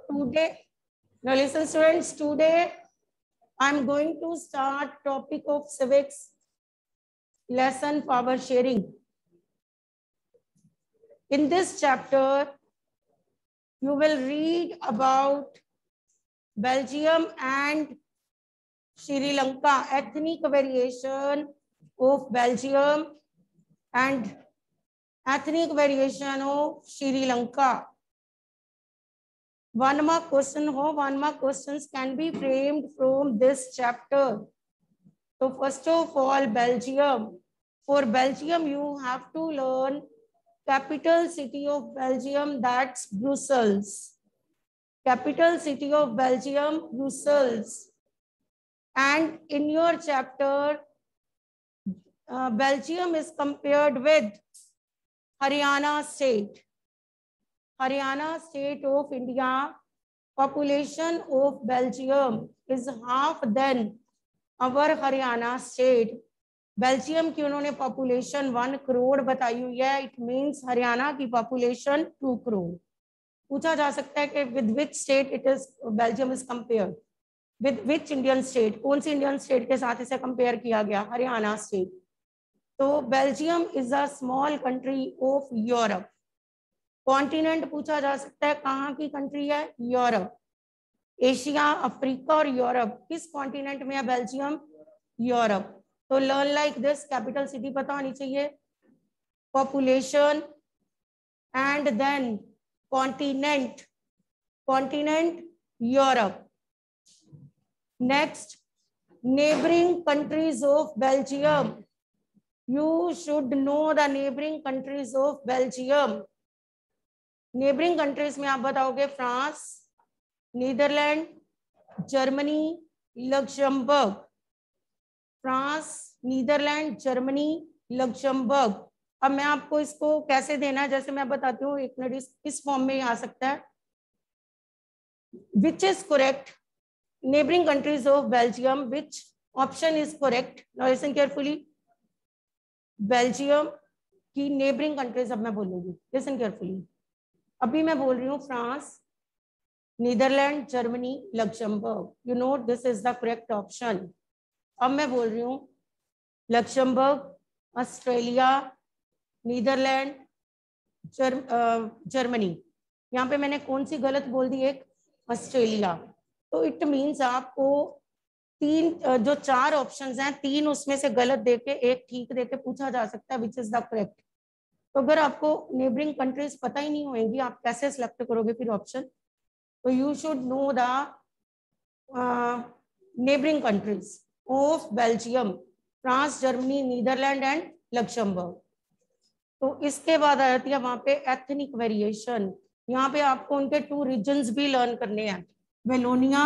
today, now listen students, today I'm going to start topic of civics lesson power sharing. In this chapter, you will read about Belgium and Sri Lanka, ethnic variation of Belgium and ethnic variation of Sri Lanka. One mark question ho, 1 mark questions can be framed from this chapter. So first of all, Belgium. For Belgium, you have to learn capital city of Belgium, that's Brussels. Capital city of Belgium, Brussels. And in your chapter, Belgium is compared with Haryana state. Haryana state of India, population of Belgium is half than our Haryana state. Belgium की उन्होंने population 1 crore बताई हुई है. It means Haryana की population 2 crore. पूछा जा सकता है कि with which state it is Belgium is compared, with which Indian state, कौन सी इंडियन स्टेट के साथ इसे कंपेयर किया गया? हरियाणा स्टेट. तो Belgium is a small country of Europe. Continent पूछा जा सकता है कहाँ की कंट्री है? यूरोप. एशिया, अफ्रीका और यूरोप, किस कॉन्टिनेंट में है बेल्जियम? यूरोप. तो learn like this, capital city पता होनी चाहिए, population and then continent, continent Europe. Next, neighbouring countries of Belgium. You should know the neighbouring countries of Belgium. Neighbouring countries में आप बताओगे France, Netherlands, Germany, Luxembourg. France, Netherlands, Germany, Luxembourg. अब मैं आपको इसको कैसे देना है, जैसे मैं बताती हूँ, एक मिनट, इस फॉर्म में आ सकता है. Which is correct? Neighbouring countries of Belgium, which option is correct? Now listen carefully. Belgium की नेबरिंग कंट्रीज अब मैं बोलूंगी, लिसन केयरफुली. अभी मैं बोल रही हूँ France, Netherlands, Germany, Luxembourg. You know this is the correct option. अब मैं बोल रही हूँ लक्समबर्ग, ऑस्ट्रेलिया, नीदरलैंड, जर्मनी. यहाँ पे मैंने कौन सी गलत बोल दी? एक, ऑस्ट्रेलिया. तो इट मीन्स आपको तीन, जो 4 ऑप्शंस हैं, 3 उसमें से गलत देके एक ठीक देके पूछा जा सकता है विच इज द करेक्ट. तो अगर आपको नेबरिंग कंट्रीज पता ही नहीं होंगी, आप कैसे सिलेक्ट करोगे फिर ऑप्शन? तो you should know the neighbouring countries of Belgium, France, Germany, Netherlands and Luxembourg. तो इसके बाद आ जाती है वहां पे एथनिक वेरिएशन. यहाँ पे आपको उनके 2 रीजन्स भी लर्न करने हैं, Wallonia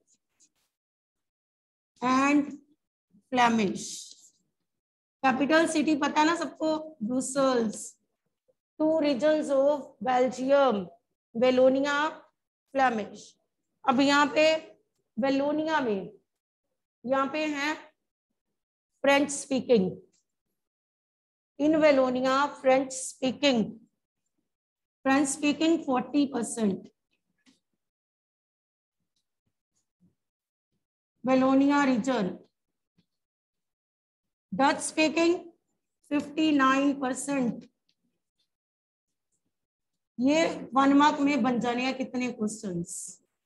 and Flemish. Capital city पता है ना सबको? Brussels. 2 regions of Belgium, Wallonia, Flemish. अब यहाँ पे वेलोनिया में यहाँ पे है French speaking. In Wallonia French speaking, French speaking 40%. Wallonia region. Dutch speaking 59%. ये 1 मार्क में बन जाने हैं कितने क्वेश्चंस.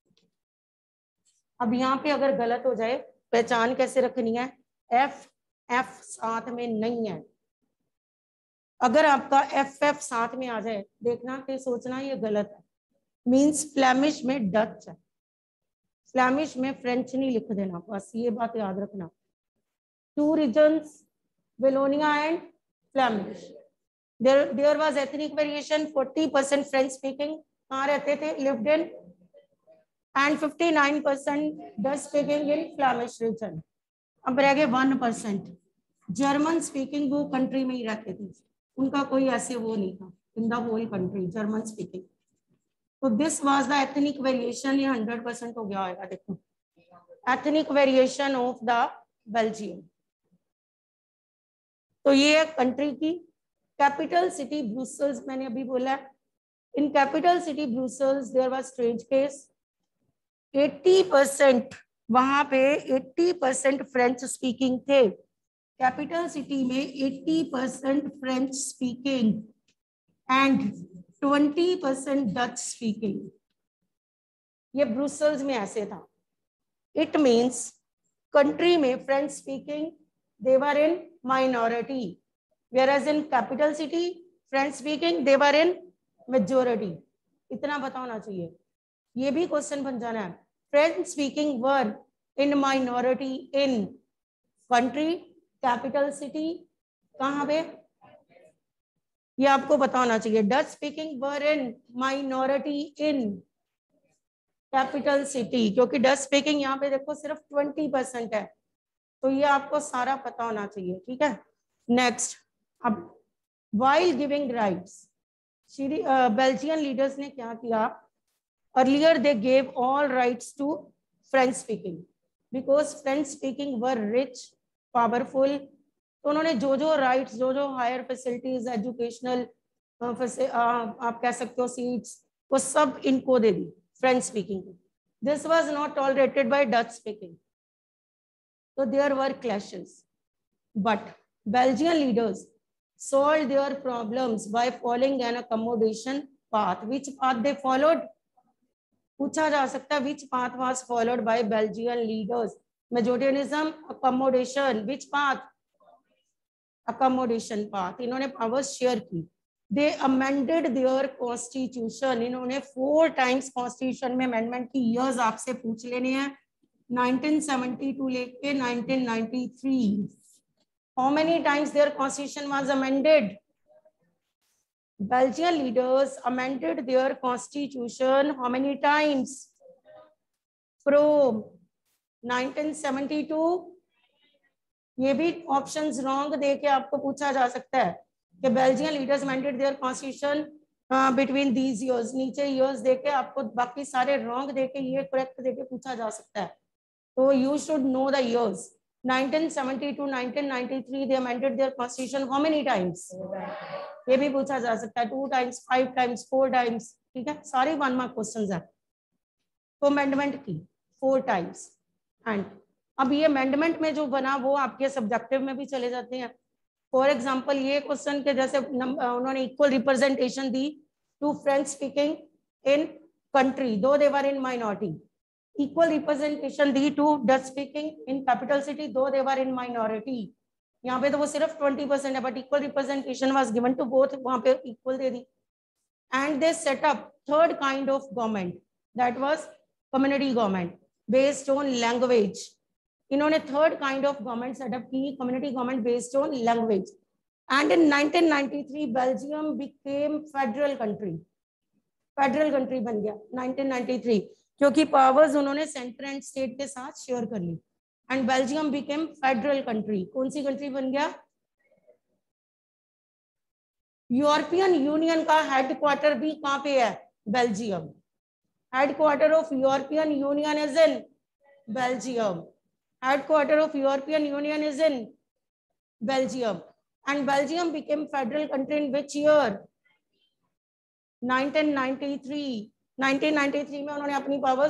अब यहाँ पे अगर गलत हो जाए, पहचान कैसे रखनी है? एफ साथ में नहीं है. अगर आपका एफ साथ में आ जाए, देखना कि सोचना ये गलत है. मींस फ्लेमिश में डच है, फ्लेमिश में फ्रेंच नहीं लिख देना, बस ये बात याद रखना. 2 regions, Wallonia and Flemish. There was ethnic variation. 40% French speaking कहाँ रहते थे? Lived in. and 59% Dutch speaking in Flemish region. अब रह गए 1%. जर्मन स्पीकिंग वो कंट्री में ही रहते थे, उनका कोई ऐसे वो नहीं था in the whole country German speaking. तो this was the ethnic variation. ये 100% हो गया होगा. देखो, ethnic variation of the Belgium. तो ये है कंट्री की कैपिटल सिटी ब्रुसेल्स. मैंने अभी बोला, in capital city Brussels there was strange case. 80% वहां पे 80% फ्रेंच स्पीकिंग थे। कैपिटल सिटी में 80% French speaking and 20% Dutch speaking. ये ब्रुसेल्स में ऐसे था। इट मीन्स कंट्री में French speaking they were in minority, whereas in capital city French speaking they were in majority। इतना पता होना चाहिए, ये भी क्वेश्चन बन जाना है। French speaking were in minority in country, capital city, कहाँ पे, ये आपको पता होना चाहिए। Dutch speaking were in minority in capital city, क्योंकि Dutch speaking यहाँ पे देखो सिर्फ 20% है, तो ये आपको सारा पता होना चाहिए, ठीक है। नेक्स्ट, अब while giving rights, Belgian leaders ने क्या किया, earlier they gave all rights to French speaking because French speaking were rich powerful. तो उन्होंने जो जो राइट्स, जो जो हायर फैसिलिटीज, एजुकेशनल आप कह सकते हो सीट्स, वो सब इनको दे दी फ्रेंच स्पीकिंग को। This was not tolerated by Dutch speaking, so there were clashes, but Belgian leaders solved their problems by following an accommodation path. Which path they followed? पूछा जा सकता है, which path was followed by Belgian leaders? Majoritarism, accommodation. Which path? Accommodation path. इन्होंने powers share की। They amended their constitution. इन्होंने 4 times constitution में amendment की। years आपसे पूछ लेने हैं, 1972 लेके 1993। How many times their constitution was amended? Belgian leaders amended their constitution how many times? From 1972, ये भी ऑप्शंस रॉन्ग देके आपको पूछा जा सकता है कि Belgian leaders amended their constitution between these years। नीचे years देके आपको बाकी सारे रॉन्ग देके ये करेक्ट देके पूछा जा सकता है। So you should know the years. 1970 to 1993 they amended their constitution how many times? ये भी पूछा जा सकता है, 2 times, 5 times, 4 times, ठीक है। सारे 1 mark क्वेश्चंस है। तो अमेंडमेंट की 4 times। एंड अब ये अमेंडमेंट में जो बना वो आपके सब्जेक्टिव में भी चले जाते हैं। फॉर एग्जाम्पल ये क्वेश्चन के जैसे उन्होंने इक्वल रिप्रेजेंटेशन दी to French speaking in country though they were in minority, equal representation दी to Dutch speaking in capital city though they were in minority. यहाँ पे तो वो सिर्फ 20% है, but equal representation was given to both, वहां पे इक्वल दे दी। And they set up third kind of government, that was community government based on language. इन्होंने third kind of government setup की, community government based on language. And in 1993 Belgium became federal country, federal country बन गया 1993, क्योंकि powers उन्होंने centre and state के साथ share कर ली। And Belgium became federal country. कौन सी कंट्री बन गया? यूरोपियन यूनियन का हेडक्वार्टर भी कहां पे है? Belgium. Headquarter of European Union is in Belgium. Headquarter of European Union is in Belgium. And Belgium became federal country in which year? 1993। 1993 में उन्होंने अपनी पावर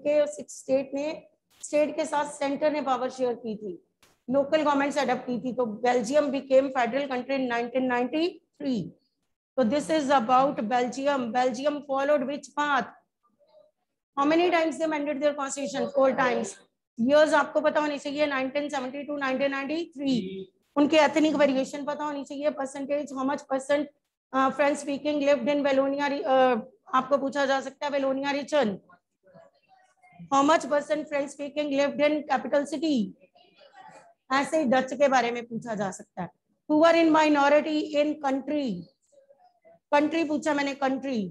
स्टेट के साथ सेंटर ने पावर शेयर की थी, लोकल गवर्नमेंट सेटअप की थी। तो Belgium became federal country in 1993। तो this is about Belgium. Belgium followed which path? How many times they amended their constitution? 4 times। years आपको पता होनी चाहिए, 1970 to 1993। उनके एथनिक वेरिएशन पता होनी चाहिए, percentage, how much percent French speaking lived in Wallonia, आपको पूछा जा सकता है Wallonia region. How much percent French speaking lived in capital city. ऐसे ही डच के बारे में पूछा जा सकता है। Who are in minority in country, country पूछा मैंने, country.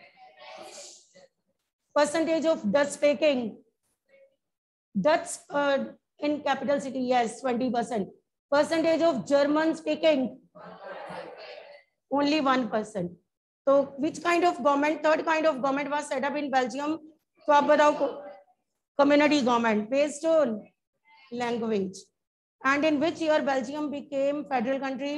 Percentage of Dutch speaking, Dutch in capital city, yes, 20%. Percentage of German speaking, only 1%. So which kind of government, third kind of government was set up in Belgium? तो आप बताओ, community government based on language. And in which year Belgium became federal country?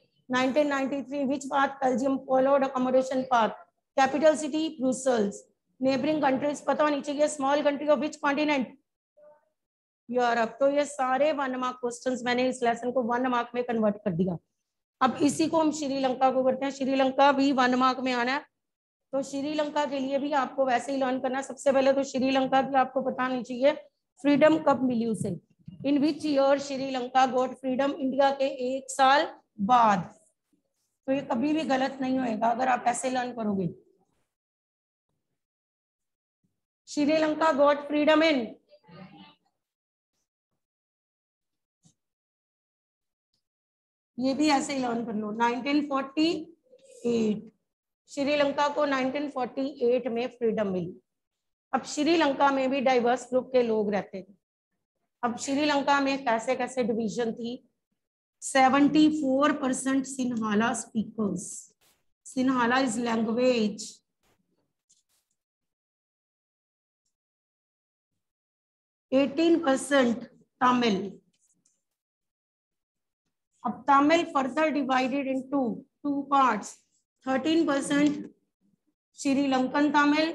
1993. Which path Belgium followed? Accommodation path. Capital city, Brussels. Neighbouring countries पता होनी चाहिए, small country of which continent, Europe. तो ये सारे 1 mark questions मैंने इस lesson को 1 mark में कन्वर्ट कर दिया। अब इसी को हम श्रीलंका को करते हैं, श्रीलंका भी 1 मार्क में आना है। तो श्रीलंका के लिए भी आपको वैसे ही लर्न करना है। सबसे पहले तो श्रीलंका की आपको पता नहीं चाहिए फ्रीडम कब मिली उसे, in which year Sri Lanka got freedom, India के 1 साल बाद। तो ये कभी भी गलत नहीं होएगा अगर आप ऐसे लर्न करोगे। श्रीलंका गॉट फ्रीडम इन, ये भी ऐसे ही लर्न कर लो, 1948। श्रीलंका को 1948 में फ्रीडम मिली। अब श्रीलंका में भी डाइवर्स ग्रुप के लोग रहते थे। अब श्रीलंका में कैसे कैसे डिवीजन थी। 74% Sinhala speakers, Sinhala is language. 18% Tamil. अब Tamil further divided into 2 parts, 13% Sri Lankan Tamil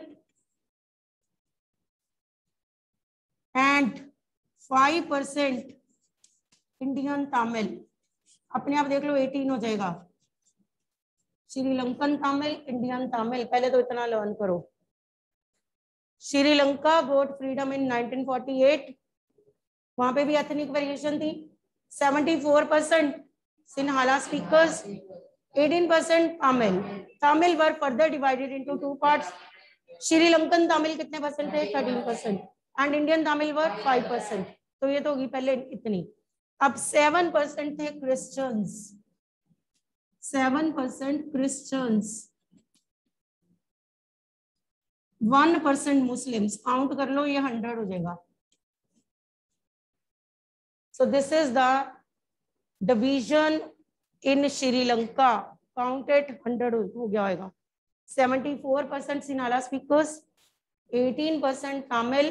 and 5% Indian Tamil. अपने आप देख लो 18 हो जाएगा। श्रीलंकन तमिल, इंडियन तमिल, पहले तो इतना लर्न करो। श्रीलंका गॉट फ्रीडम इन 1948, वहां पे भी एथनिक वेरिएशन थी। 74% Sinhala speakers, 18% Tamil. Tamil were further divided into 2 parts. Sri Lankan Tamil कितने परसेंट थे? 13%। And Indian Tamil were 5%। तो ये तो होगी पहले इतनी। अब 7% थे क्रिश्चियंस, 7% क्रिश्चियंस, 1% मुस्लिम्स। काउंट कर लो, ये 100 हो जाएगा। So this is the division in Sri Lanka. Counted 100 हो गया होगा। 74% Sinhala speakers, 18% Tamil,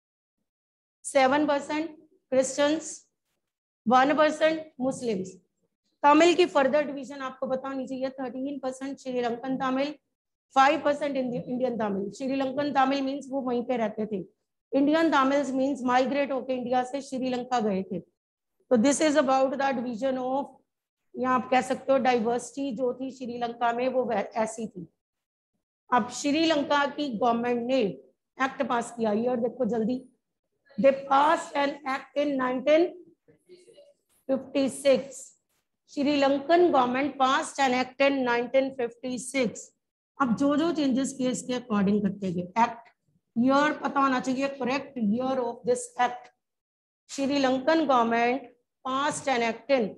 7% Christians, 1% Muslims। Tamil की फर्दर डिवीजन आपको पता होनी चाहिए। 13% श्रीलंकन तमिल, 5% इंडियन तमिल। श्रीलंकन तमिल मीन्स वो वहीं पे रहते थे। इंडियन तमिल्स मीन्स माइग्रेट होके इंडिया से श्रीलंका गए थे। तो this is about the division of, या आप कह सकते हो डाइवर्सिटी जो थी श्रीलंका में वो ऐसी थी। अब श्रीलंका की गवर्नमेंट ने एक्ट पास किया, ईयर देखो जल्दी। They pass an act in 1956। Sri Lankan government pass an act in 1956। अब जो जो चेंजेस किए इसके अकॉर्डिंग करते गए। एक्ट ईयर पता होना चाहिए, correct year of this act. Sri Lankan government passed an act in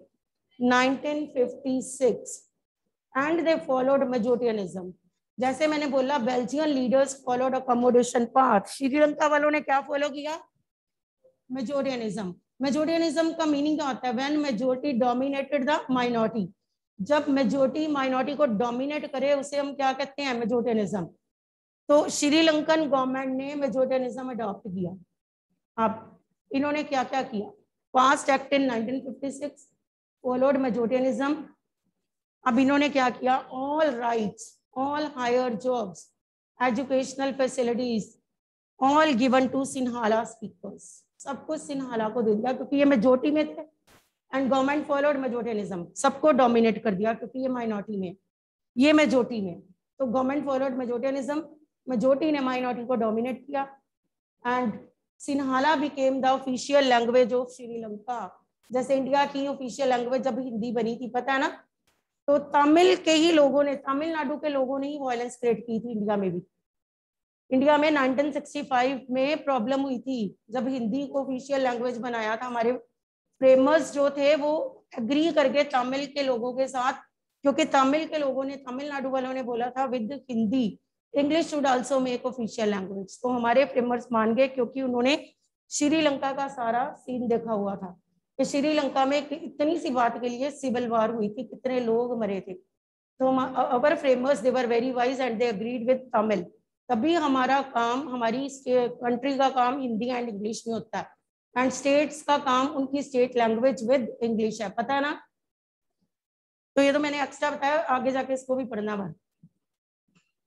1956 and they followed majoritarism। जैसे मैंने बोला Belgian leaders followed accommodation path, Sri Lanka वालों ने क्या फॉलो किया? मेजोरिटरिज्म। मेजोरिटरिज्म का मीनिंग क्या होता है? When majority dominated the minority. जब मेजोरिटी माइनॉरिटी को डोमिनेट करे उसे हम क्या कहते हैं? मेजोरिटरिज्म। तो श्रीलंकन गवर्नमेंट ने मेजोरिटरिज्म अडॉप्ट किया। अब इन्होंने क्या क्या किया? Passed act in 1956, followed majoritarism. अब इन्होंने क्या किया? All rights, all higher jobs, educational facilities, all given to Sinhala speakers. सब कुछ सिन्हाला को दे दिया क्योंकि ये मेजोरिटी में थे। एंड गवर्नमेंट फॉलोड मेजोरिटरिज्म, सबको डोमिनेट कर दिया क्योंकि ये माइनॉरिटी में, ये मेजोरिटी में। तो गवर्नमेंट फॉलोड मेजोरिटरिज्म, मेजोरिटी ने माइनॉरिटी को डोमिनेट किया। And Sinhala became the official language of Sri Lanka. जैसे इंडिया की ऑफिशियल लैंग्वेज जब हिंदी बनी थी, पता है ना? तो तमिल के ही लोगों ने, तमिलनाडु के लोगों ने ही वायलेंस क्रिएट की थी इंडिया में भी। इंडिया में 1965 में प्रॉब्लम हुई थी जब हिंदी को ऑफिशियल लैंग्वेज बनाया था। हमारे फ्रेमर्स जो थे वो एग्री करके तमिल के लोगों के साथ, क्योंकि तमिल के लोगों ने, तमिलनाडु वालों ने बोला था with Hindi English should also make official language. तो हमारे फ्रेमर्स मान गए क्योंकि उन्होंने श्रीलंका का सारा सीन देखा हुआ था कि श्रीलंका में इतनी सी बात के लिए सिविल वॉर हुई थी, कितने लोग मरे थे। तो our framers they were very wise and they agreed with Tamil. तभी हमारा काम, हमारी कंट्री का काम हिंदी एंड इंग्लिश में होता है, एंड स्टेट्स का काम उनकी स्टेट लैंग्वेज विद इंग्लिश है, पता है ना? तो ये तो मैंने एक्स्ट्रा बताया, आगे जाके इसको भी पढ़ना है।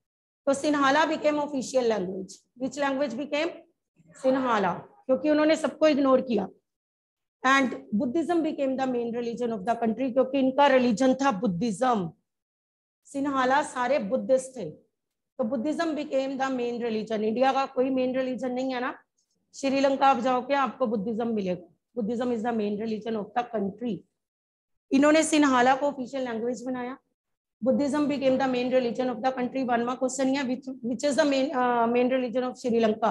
तो Sinhala became official language. Which language became? Sinhala, क्योंकि उन्होंने सबको इग्नोर किया. And Buddhism became the main religion of the country, क्योंकि इनका रिलीजन था बुद्धिज्म. सिन्हाला सारे बुद्धिस्ट थे, तो Buddhism became the main religion. India का कोई मेन रिलीजन नहीं है ना. श्रीलंका आप जाओगे आपको बुद्धिज्म मिलेगा. Buddhism is the main religion of the country. इन्होंने सिन्हाला को ऑफिशियल लैंग्वेज बनाया. Buddhism became the main religion of the country. 1वां क्वेश्चन है, which is the main religion of Sri Lanka?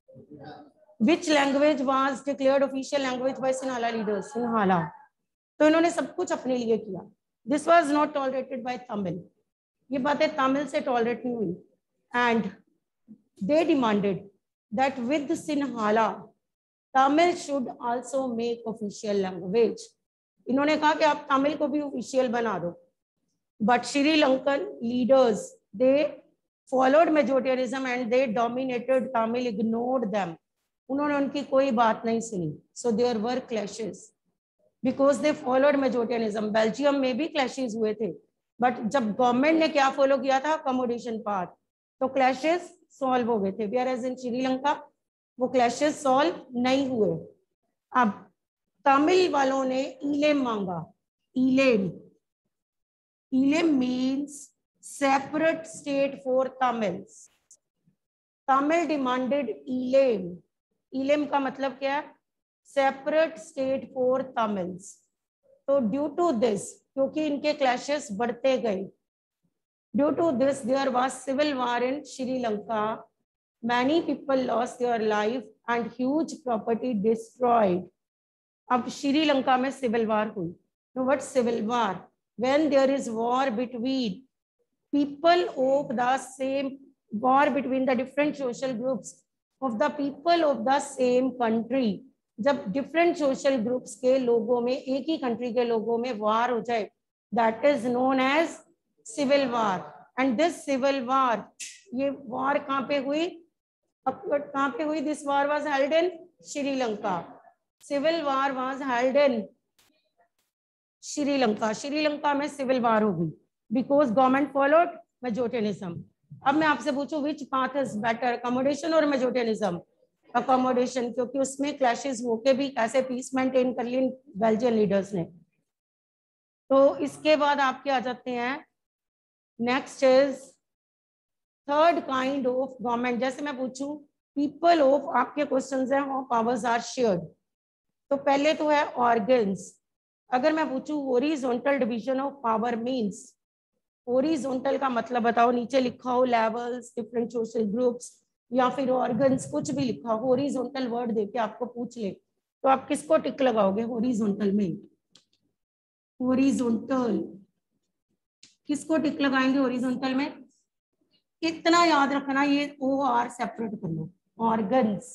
Which language was declared official language by Sinhala leaders? Sinhala. तो इन्होंने सब कुछ अपने लिए किया. This was not tolerated by Tamil. ये बातें तमिल से टॉलरेट नहीं हुई. And they demanded that with Sinhala Tamil should also make official language. इन्होंने कहा कि आप तमिल को भी ऑफिशियल बना दो. But Sri Lankan leaders they followed majoritarism and they dominated Tamil, ignored them. उन्होंने उनकी कोई बात नहीं सुनी. So there were clashes because they followed majoritarism. Belgium में भी क्लैशेस हुए थे, बट जब गवर्नमेंट ने क्या फॉलो किया था? अकोमोडेशन पाथ, तो क्लैशेस सॉल्व हो गए थे. वेयर एज इन श्रीलंका वो क्लैशेस सॉल्व नहीं हुए. अब तमिल वालों ने इलेम मांगा. Eelam, Eelam means separate state for Tamils. Tamil demanded Eelam. Eelam का मतलब क्या है? Separate state for Tamils. तो ड्यू टू दिस, क्योंकि इनके क्लैशेस बढ़ते गए, due to this there was civil war in Sri Lanka. Many people lost their life and huge property destroyed. अब श्रीलंका में सिविल वॉर हुई. Know what civil war? When there is war between people of the same, war between the different social groups of the people of the same country. जब different social groups के लोगों में, एक ही country के लोगों में war हो जाए, that is known as civil war. And this civil war, ये वॉर कहाँ पे हुई? कहाँ पे हुई? This war was held in Sri Lanka. Civil war was held in Sri Lanka. Sri Lanka में सिविल वॉर हो गई बिकॉज गवर्नमेंट फॉलोड मेजोरिटरिज्म. अब मैं आपसे पूछूं which path is better, accommodation और मेजोरिटरिज्म? अकोमोडेशन, क्योंकि उसमें क्लैशेस होके भी कैसे पीस मेंटेन कर ली बेल्जियन लीडर्स ने. तो इसके बाद आपके आ जाते हैं, next is third kind of government. जैसे मैं पूछूं पीपल ऑफ, आपके क्वेश्चंस हैं हाउ पावर्स आर शेयर्ड. तो पहले तो है ऑर्गन्स. अगर मैं पूछूं horizontal division of power means, horizontal का मतलब बताओ. नीचे लिखा हो लेवल्स, डिफरेंट सोशल ग्रुप्स, या फिर ऑर्गन्स, कुछ भी लिखा हो. हॉरिजॉन्टल वर्ड देके आपको पूछ ले तो आप किसको टिक लगाओगे हॉरिजॉन्टल में? हॉरिजॉन्टल किसको टिक लगाएंगे हॉरिजॉन्टल में? इतना याद रखना, ये ओ आर सेपरेट कर लो. ऑर्गन्स,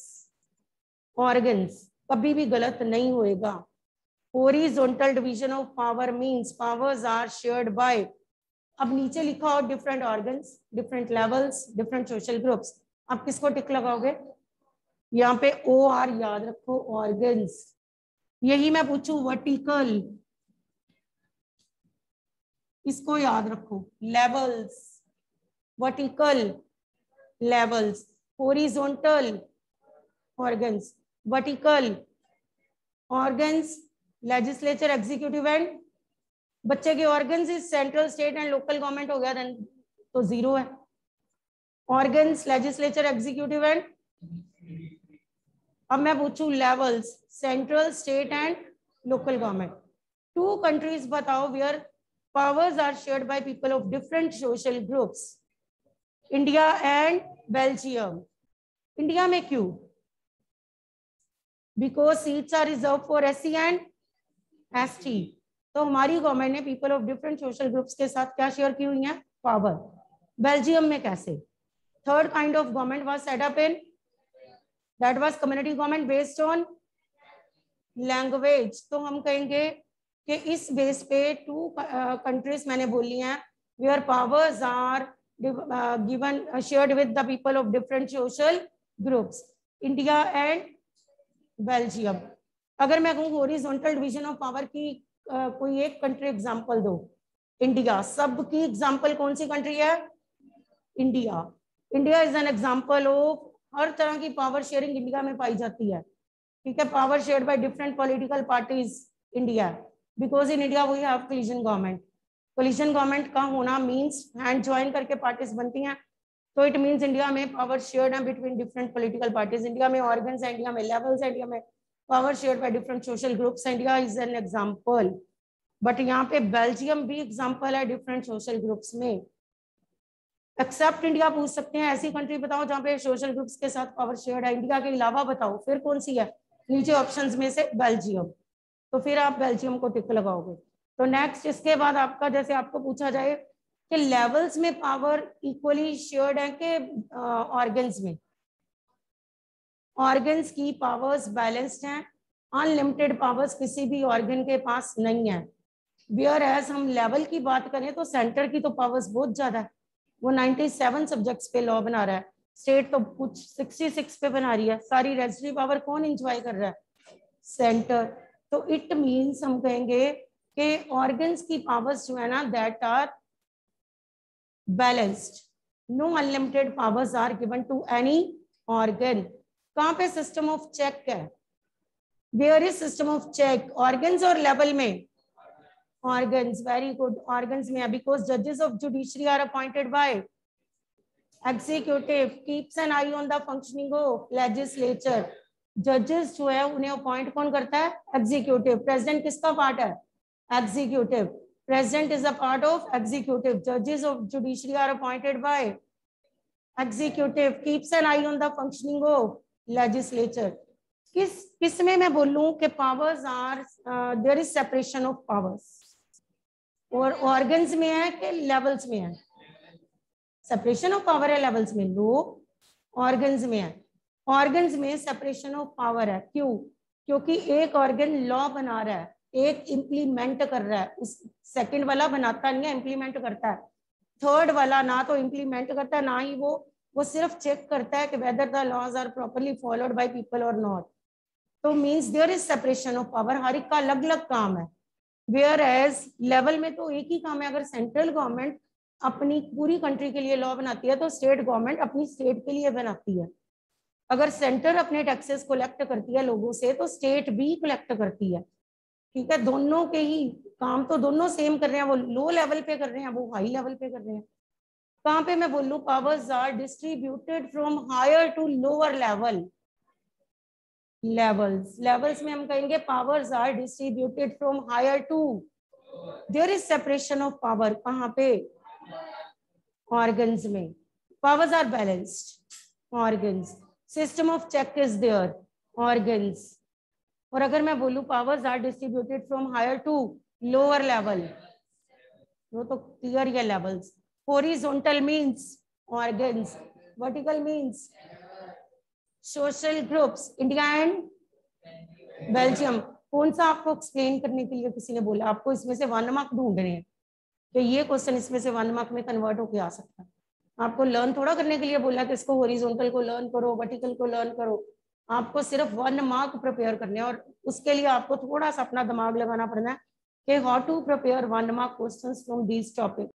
ऑर्गन्स कभी भी गलत नहीं होएगा. Horizontal division of power means powers are shared by. अब नीचे लिखा हो different organs, different levels, different social groups. आप किसको टिक लगाओगे? यहाँ पे ओ आर याद रखो, ऑर्गन्स. यही मैं पूछूं वर्टिकल, इसको याद रखो, levels, vertical levels, horizontal organs, vertical organs, legislature, executive and बच्चे के organs is central, state and local government हो गया, देन तो जीरो है. ऑर्गन्स, लेजिस्लेचर, एग्जीक्यूटिव एंड, अब मैं पूछूं levels, central, state and local government. Two countries बताओ where powers are shared by people of different social groups. India and Belgium. India में क्यों? Because seats are reserve for SC and ST. तो हमारी government ने people of different social groups के साथ क्या share की हुई है? पावर. बेल्जियम में कैसे? Third kind of government was set up in, that was community government based on language. तो हम कहेंगे कि इस बेस पे टू कंट्रीज मैंने बोली हैं where powers are given shared with the people of different social groups, India and Belgium. अगर मैं कहूँ हॉरिजॉन्टल डिवीजन ऑफ पावर की कोई एक कंट्री एग्जांपल दो, इंडिया. सब की एग्जांपल कौन सी कंट्री है? India. India is an example of, हर तरह की पावर शेयरिंग इंडिया में पाई जाती है, ठीक है, power share by different political parties India, because in India we have coalition government. Coalition government का होना मीन्स हैंड ज्वाइन करके पार्टीज बनती हैं, तो इट मीन्स इंडिया में पावर शेयर्ड है between different political parties. India में ऑर्गन्स है, इंडिया में लेवल्स है, इंडिया में power shared by different social groups. India is an example, but यहाँ पे बेल्जियम भी एग्जाम्पल है डिफरेंट सोशल ग्रुप्स में। एक्सेप्ट इंडिया पूछ सकते हैं, ऐसी कंट्री बताओ जहाँ पे सोशल ग्रुप्स के साथ पावर शेयर्ड है। इंडिया के अलावा बताओ फिर कौन सी है, नीचे ऑप्शंस में से बेल्जियम, तो फिर आप बेल्जियम को टिक लगाओगे। तो नेक्स्ट इसके बाद आपका, जैसे आपको पूछा जाए कि लेवल्स में पावर इक्वली शेयर्ड है कि ऑर्गन्स में, ऑर्गन्स की पावर्स बैलेंस्ड हैं, अनलिमिटेड पावर्स किसी भी ऑर्गन के पास नहीं है। वेयर एज हम लेवल की बात करें तो सेंटर की तो पावर्स बहुत ज्यादा है, वो 97 सब्जेक्ट्स पे लॉ बना रहा है, स्टेट तो कुछ 66 पे बना रही है। सारी रेजिस्ट्री पावर कौन एंजॉय कर रहा है, सेंटर। तो इट मीन्स हम कहेंगे कि ऑर्गन्स की पावर्स जो है ना that are balanced, no unlimited powers are given to any organ. कहाँ पे सिस्टम ऑफ चेक है, where is system of check, organs और लेवल में, ऑर्गन्स, वेरी गुड, ऑर्गन्स में है, बिकॉज जजेस of judiciary are appointed by executive, keeps an eye on the functioning of legislature. जजेस जो है उन्हें अपॉइंट कौन करता है, एग्जीक्यूटिव। प्रेसिडेंट किसका पार्ट है, executive, president is a part of executive. जजेस of judiciary are appointed by executive, keeps an eye on the functioning of legislature. किस में मैं बोलूं कि powers are, there is separation of powers, और organs में है कि लेवल्स में है, सेपरेशन ऑफ पावर है लेवल्स में, लो ऑर्गन्स में है। ऑर्गन्स में सेपरेशन ऑफ पावर है, क्यों, क्योंकि एक ऑर्गन लॉ बना रहा है, एक इंप्लीमेंट कर रहा है, उस सेकंड वाला बनाता नहीं है, इंप्लीमेंट करता है। थर्ड वाला ना तो इंप्लीमेंट करता है, ना ही वो सिर्फ चेक करता है कि whether the laws are properly followed by people और नॉट। तो means there is separation of power, हर एक का अलग अलग काम है। वेयर एज लेवल में तो एक ही काम है, अगर सेंट्रल गवर्नमेंट अपनी पूरी कंट्री के लिए लॉ बनाती है तो स्टेट गवर्नमेंट अपनी स्टेट के लिए बनाती है। अगर सेंटर अपने टैक्सेस कलेक्ट करती है लोगों से तो स्टेट भी कलेक्ट करती है, ठीक है, दोनों के ही काम तो दोनों सेम कर रहे हैं, वो लो लेवल पे कर रहे हैं, वो हाई लेवल पे कर रहे हैं। कहाँ पे मैं बोलूं, powers are distributed from higher to lower level, levels में हम कहेंगे powers are distributed from higher to, there is separation of power, कहाँ पे, ऑर्गन्स में, powers are balanced, organs, system of check is there, organs. और अगर मैं बोलूं powers are distributed from higher to lower level, वो तो क्लियर है levels. Horizontal means organs, vertical means social groups, India and Belgium. कौन सा आपको एक्सप्लेन करने के लिए किसी ने बोला, आपको इसमें से 1 मार्क ढूंढने हैं, तो ये क्वेश्चन इसमें से 1 मार्क में कन्वर्ट होके आ सकता है। आपको लर्न थोड़ा करने के लिए बोला कि इसको हॉरिजॉन्टल को लर्न करो, वर्टिकल को लर्न करो, आपको सिर्फ 1 मार्क प्रिपेयर करने हैं, और उसके लिए आपको थोड़ा सा अपना दिमाग लगाना पड़ना है कि how to prepare 1 mark questions from these topic.